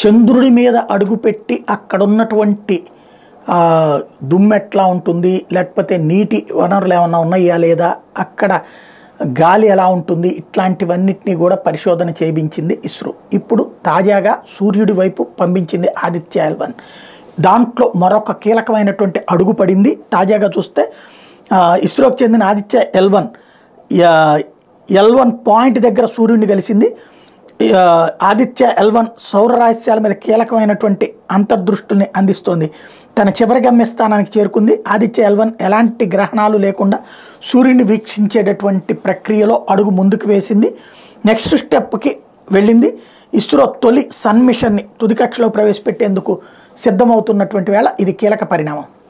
చంద్రుడి మీద అడుగుపెట్టి అక్కడున్నటువంటి దుమ్మెట్లా ఉంటుంది, లేకపోతే నీటి వనరులు ఏమన్నా ఉన్నాయా లేదా, అక్కడ గాలి ఎలా ఉంటుంది, ఇట్లాంటివన్నిటినీ కూడా పరిశోధన చేయించింది ఇస్రో. ఇప్పుడు తాజాగా సూర్యుడి వైపు పంపించింది ఆదిత్య L1. దాంట్లో మరొక కీలకమైనటువంటి అడుగు పడింది. తాజాగా చూస్తే ఇస్రోకి చెందిన ఆదిత్య L1 పాయింట్ దగ్గర సూర్యుడిని కలిసింది. ఆదిత్య L1 సౌర రహస్యాల మీద కీలకమైనటువంటి అంతర్దృష్టిని అందిస్తోంది. తన చివరి గమ్యస్థానానికి చేరుకుంది. ఆదిత్య L1 ఎలాంటి గ్రహణాలు లేకుండా సూర్యుడిని వీక్షించేటటువంటి ప్రక్రియలో అడుగు ముందుకు వేసింది. నెక్స్ట్ స్టెప్కి వెళ్ళింది. ఇస్రో తొలి సన్ మిషన్ని తుది కక్షలో ప్రవేశపెట్టేందుకు సిద్ధమవుతున్నటువంటి వేళ ఇది కీలక పరిణామం.